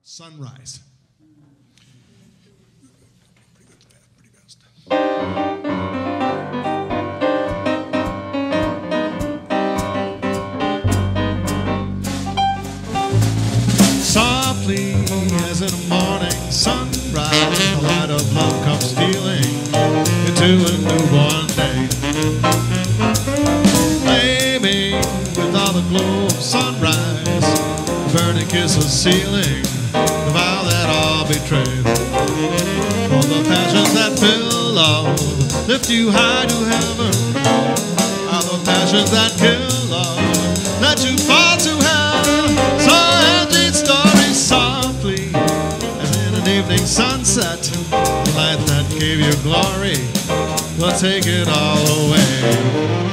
Sunrise. Pretty fast. Softly as in a morning sunrise, the light of love comes stealing into a newborn day. Flaming with all the glow of sunrise, the burning kiss of sealing the vow that all betrayed. For the passions that fill love lift you high to heaven, are the passions that kill love let you fall to hell. So ending story softly as in an evening sunset, the light that gave you glory will take it all away.